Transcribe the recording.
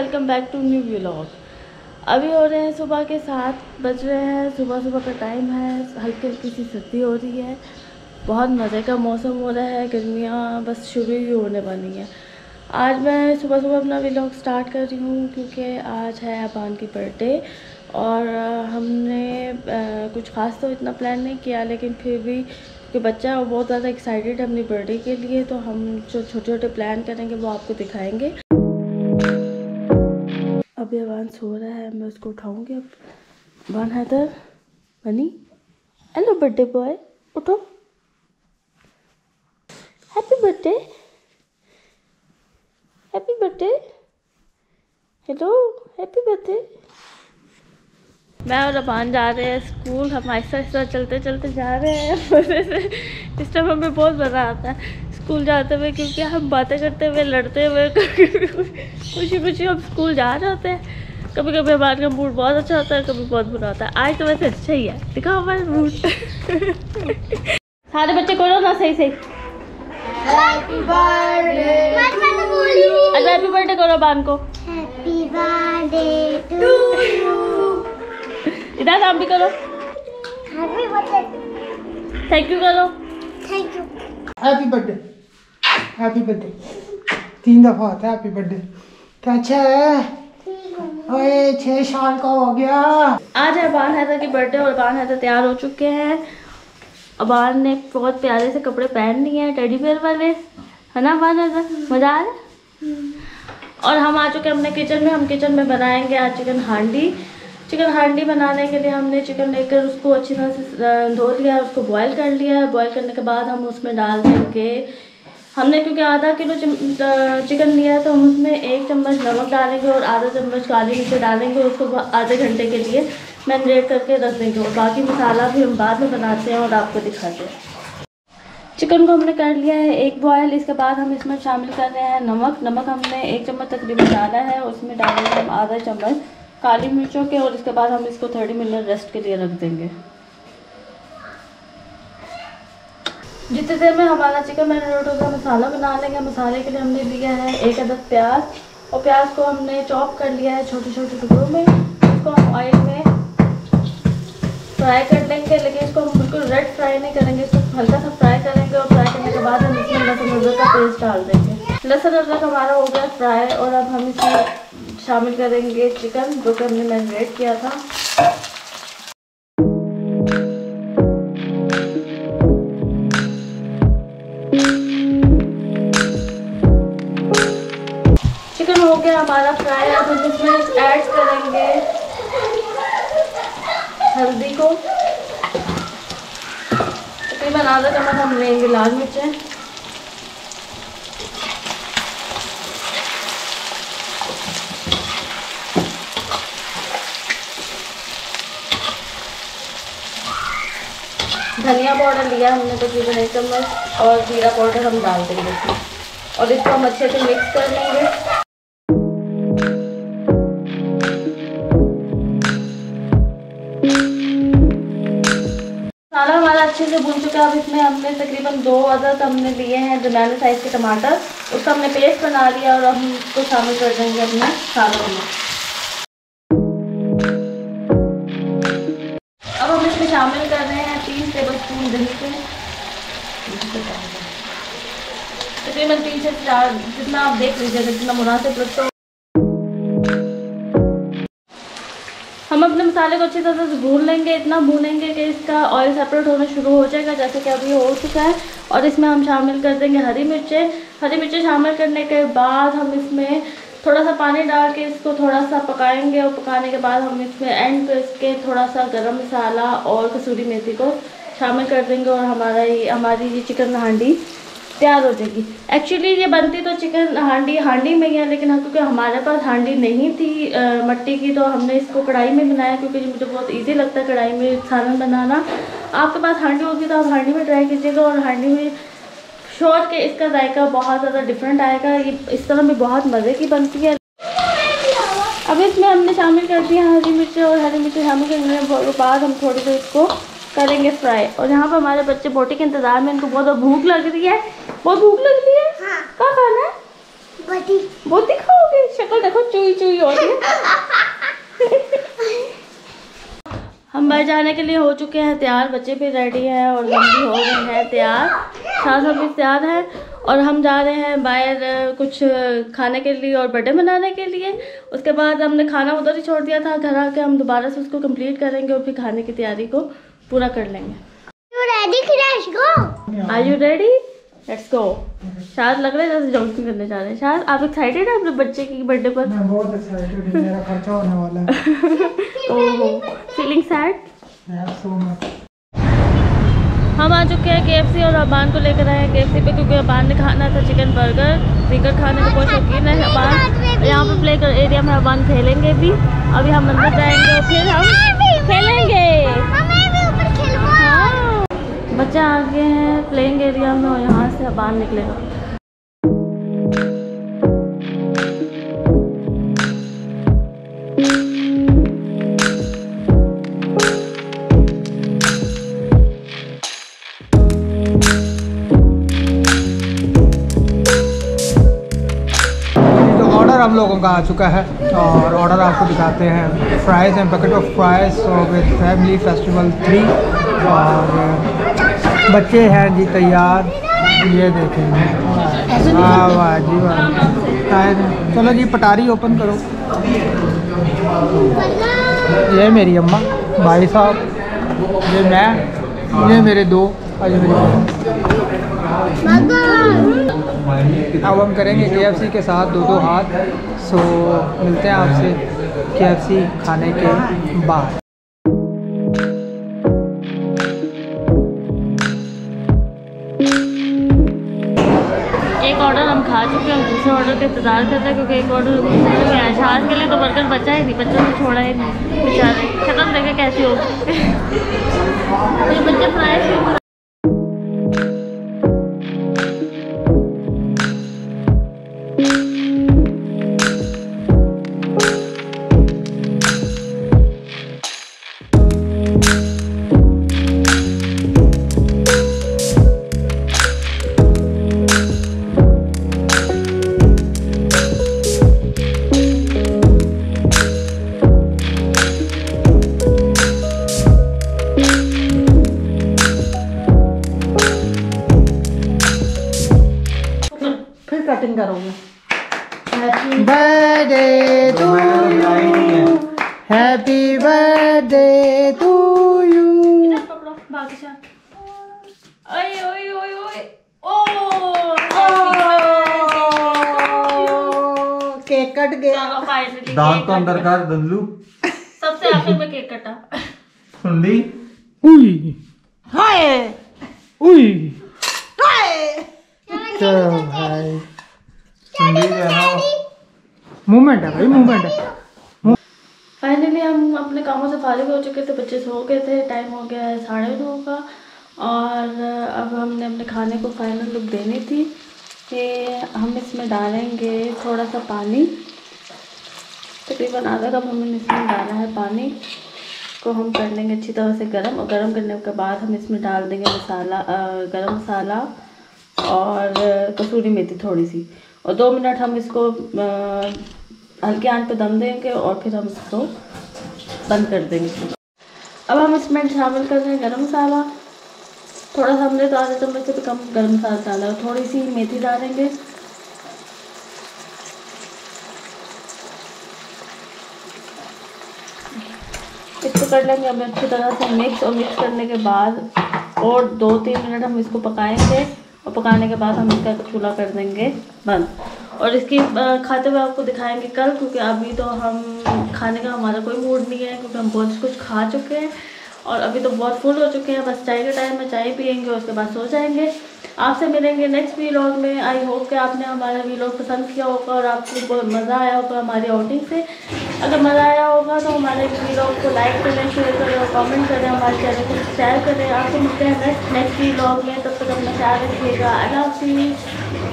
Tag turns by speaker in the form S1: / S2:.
S1: Welcome back to new vlog. अभी हो रहे हैं सुबह के 7 बज रहे हैं। सुबह सुबह का टाइम है, हल्की हल्की सी सर्दी हो रही है, बहुत मज़े का मौसम हो रहा है। गर्मियाँ बस शुरू ही होने वाली हैं। आज मैं सुबह सुबह अपना व्लॉग स्टार्ट कर रही हूँ क्योंकि आज है अबान की बर्थडे और हमने कुछ ख़ास तो इतना प्लान नहीं किया, लेकिन फिर भी कि बच्चा वो बहुत ज़्यादा एक्साइटेड है अपनी बर्थडे के लिए, तो हम जो छोटे छोटे प्लान करेंगे वो आपको दिखाएंगे। अभी अबान सो रहा है, मैं उसको उठाऊंगी अब। अबान हैदर बनी, हेलो बर्थडे बॉय, उठो, happy birthday, happy birthday, hello happy birthday. मैं और अबान जा रहे हैं स्कूल। हम आहिस्ता आहिस्ता चलते चलते जा रहे हैं। मज़े से इस टाइम हमें बहुत मज़ा आता है स्कूल जाते हुए, क्योंकि हम बातें करते हुए, लड़ते हुए खुशी खुशी हम स्कूल जा रहे होते हैं। कभी कभी हमारे का मूड बहुत अच्छा होता है, कभी बहुत बुरा होता है। आज तो वैसे अच्छा ही है, दिखाओ हमारा मूड। सारे बच्चे करो ना सही सही।
S2: हैप्पी बर्थडे,
S1: अच्छा हैप्पी बर्थडे करो अबान को।
S2: Happy birthday to you.
S1: इधर काम भी करो,
S2: हैप्पी बर्थडे,
S1: थैंक यू करो।
S2: Thank you.
S3: Happy birthday, happy birthday 3 दफा होता है हैप्पी बर्थडे। कैसा है? ओए 6 साल का हो गया।
S1: आज है अबान हैदर की बर्थडे और अबान हैदर तैयार हो चुके हैं। अबान ने बहुत प्यारे से कपड़े पहन लिए हैं, टेडी बेयर वाले, है ना अबान हैदर? मज़ा आ रहा है। और हम आ चुके हैं अपने किचन में। हम किचन में बनाएंगे आज चिकन हांडी। चिकन हांडी बनाने के लिए हमने चिकन लेकर उसको अच्छी तरह से धो लिया, उसको बॉयल कर लिया है। बॉयल करने के बाद हम उसमें डाल देंगे, हमने क्योंकि आधा किलो चिकन लिया है तो हम उसमें 1 चम्मच नमक डालेंगे और आधा चम्मच काली मिर्च डालेंगे। उसको आधे घंटे के लिए मैरिनेट करके रख देंगे और बाकी मसाला भी हम बाद में बनाते हैं और आपको दिखाते हैं। चिकन को हमने कर लिया है 1 बॉयल। इसके बाद हम इसमें शामिल कर रहे हैं नमक। नमक हमने 1 चम्मच तकरीबन डाला है, उसमें डालेंगे हम आधा चम्मच काली मिर्चों के और इसके बाद हम इसको 30 मिनट रेस्ट के लिए रख देंगे। जितनी देर में हमारा चिकन मैरिनेट होगा मसाला बना लेंगे। मसाले के लिए हमने लिया है 1 अदद प्याज और प्याज को हमने चॉप कर लिया है छोटे छोटे टुकड़ों में। इसको हम ऑयल में फ्राई कर लेंगे, लेकिन इसको हम बिल्कुल रेड फ्राई नहीं करेंगे, इसको हल्का सा फ्राई करेंगे और फ्राई करने के बाद हम इसमें लहसुन अदरक का पेस्ट डाल देंगे। लहसुन अदरक हमारा हो गया फ्राई और अब हम इसमें शामिल करेंगे चिकन जो कि हमने मैरिनेट किया था। चिकन हो गया हमारा फ्राई। अब हम इसमें ऐड करेंगे हल्दी को, तकरीबन आधा चम्मच हम लेंगे लाल मिर्चें, धनिया पाउडर लिया हमने तकरीबन 1 चम्मच और जीरा पाउडर हम डाल देंगे और इसको हम अच्छे से मिक्स कर लेंगे। मसाला हमारा अच्छे से भून चुका है। अब इसमें हमने तकरीबन 2 अदद हमने लिए हैं दरमियाने साइज़ के टमाटर, उसका हमने पेस्ट बना लिया और अब हम इसको शामिल कर देंगे अपने सालन में। अब हम इसमें शामिल कर रहे हैं 3 टेबलस्पून दही के, तकरीबन 3 से 4, जितना आप देख लीजिएगा जितना मुनासिब लगता हो। हम अपने मसाले को अच्छी तरह से भून लेंगे, इतना भूनेंगे कि इसका ऑयल सेपरेट होना शुरू हो जाएगा, जैसे कि अभी हो चुका है। और इसमें हम शामिल कर देंगे हरी मिर्चें। हरी मिर्चें शामिल करने के बाद हम इसमें थोड़ा सा पानी डाल के इसको थोड़ा सा पकाएंगे और पकाने के बाद हम इसमें एंड पे इसके थोड़ा सा गरम मसाला और कसूरी मेथी को शामिल कर देंगे और हमारी ये चिकन हांडी तैयार हो जाएगी। एक्चुअली ये बनती तो चिकन हांडी में ही है, लेकिन क्योंकि हमारे पास हांडी नहीं थी मट्टी की, तो हमने इसको कढ़ाई में बनाया क्योंकि मुझे बहुत इजी लगता है कढ़ाई में सालन बनाना। आपके पास हांडी होगी तो आप हांडी में ट्राई कीजिएगा और हांडी में श्योर के इसका जायका बहुत ज़्यादा डिफरेंट आएगा। ये इस तरह भी बहुत मज़े की बनती है। अब इसमें हमने शामिल कर दिया हरी मिर्चें और हरी मिर्चें शामिल करने के बाद हम थोड़ी देर इसको करेंगे फ्राई। और यहाँ पर हमारे बच्चे बोटी के इंतजार में, इनको बहुत भूख लग रही है। बहुत भूख लग रही है।
S2: हाँ।
S1: क्या खाना है?
S2: बोटी।
S1: बोटी खाओगे? शक्ल देखो चुई चुई हो रही है। हम बाहर जाने के लिए हो चुके हैं तैयार, बच्चे भी रेडी हैं और हम भी हो गए हैं तैयार, साथ भी तैयार हैं और हम जा रहे हैं बाहर कुछ खाने के लिए और बर्थडे मनाने के लिए। उसके बाद हमने खाना उधर ही छोड़ दिया था, घर आके हम दोबारा से उसको कंप्लीट करेंगे और फिर खाने की तैयारी को पूरा कर लेंगे। Are you ready? Let's go. शायद लग रहा है जैसे जॉगिंग करने जा रहे हैं। शायद आप एक्साइटेड हैं अपने बच्चे की बर्थडे पर?
S3: मैं बहुत एक्साइटेड हूं, मेरा खर्चा होने वाला है।
S1: ओहो, फीलिंग सैड?
S3: So much.
S1: हम आ चुके हैं KFC और अबान को लेकर आए हैं KFC पे, क्योंकि अबान ने खाना था चिकन बर्गर। क्रिकेट खाने का बहुत शौकीन है अबान। यहाँ पे प्ले कर एरिया में अबान खेलेंगे भी। अभी हम अंदर जाएंगे और फिर हम खेलेंगे। हाँ, बच्चे आ गए हैं प्लेइंग एरिया में और यहाँ से अबान निकलेगा।
S3: हम लोगों का आ चुका है और ऑर्डर आपको दिखाते हैं। Fries and packet of fries with family festival 3 और बच्चे हैं जी तैयार, ये देखेंगे। हाँ वाह जी वाह। चलो जी पटारी ओपन करो। ये मेरी अम्मा, भाई साहब, ये मैं, ये मेरे दो और ये मेरी बहन। अब हम करेंगे KFC के साथ दो हाथ। सो मिलते हैं आपसे KFC खाने के बाद।
S1: एक ऑर्डर हम खा चुके हैं, दूसरे ऑर्डर का इंतज़ार करते हैं क्योंकि एक ऑर्डर है शाद के लिए तो बर्गर बचा ही नहीं, बच्चों ने छोड़ा ही नहीं बेचारे। खत्म देखे कैसे हो ये बच्चे फ्राइज। कटिंग करोगे।
S3: Birthday to you, happy birthday to you.
S1: ओए ओए ओए ओए
S3: केक कट गया।
S4: दांत तो अंदर कर दल्लू।
S1: सबसे आखिर में केक कटा।
S4: सुंडी
S3: उई हाय उई हाय। चलो भाई
S4: सुंडी जो है ना
S3: मूवमेंट है भाई, मूवमेंट है।
S1: फाइनली हम अपने कामों से फारिग हो चुके थे, बच्चे सो गए थे, टाइम हो गया है 9:30 का और अब हमने अपने खाने को फाइनल लुक देनी थी कि हम इसमें डालेंगे थोड़ा सा पानी, तकरीबन आधा कप हमने इसमें डाला है। पानी को हम कर लेंगे अच्छी तरह से गर्म और गर्म करने के बाद हम इसमें डाल देंगे मसाला, गरम मसाला और कसूरी मेथी थोड़ी सी, और 2 मिनट हम इसको हल्के आंच पे दम देंगे और फिर हम इसको बंद कर देंगे। अब हम इसमें शामिल कर रहे हैं गरम मसाला। थोड़ा सा हमने तो आधे चम्मच से भी कम गरम मसाला डाला है, थोड़ी सी मेथी डालेंगे। इसको कर लेंगे अब अच्छी तरह से मिक्स, और मिक्स करने के बाद और 2-3 मिनट हम इसको पकाएंगे और पकाने के बाद हम इसका चूल्हा कर देंगे बंद। और इसकी खाते हुए आपको दिखाएंगे कल, क्योंकि अभी तो हम खाने का हमारा कोई मूड नहीं है क्योंकि हम बहुत कुछ खा चुके हैं और अभी तो बहुत फुल हो चुके हैं। बस चाय के टाइम में चाय पियेंगे और उसके बाद सो जाएंगे। आपसे मिलेंगे नेक्स्ट वीलॉग में। आई होप कि आपने हमारा वीलॉग पसंद किया होगा और आपको बहुत मज़ा आया होगा हमारी आउटिंग से। अगर मज़ा आया होगा तो हमारे वीलॉग को लाइक करें, शेयर करें और कमेंट करें, हमारे चैनल को सब्सक्राइब करें। आपसे मिलते हैं नेक्स्ट वीलॉग में, तब तक अपना ख्याल रखिएगा। अल्लाह हाफ़िज़।